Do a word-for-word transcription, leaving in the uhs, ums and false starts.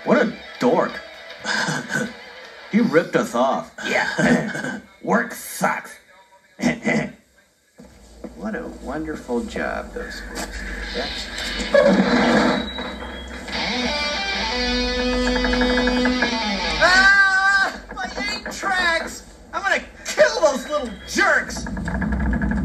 What a dork. He ripped us off. Yeah. Work sucks. What a wonderful job those folks did. That's... Ah! My eight tracks! I'm gonna kill those little jerks!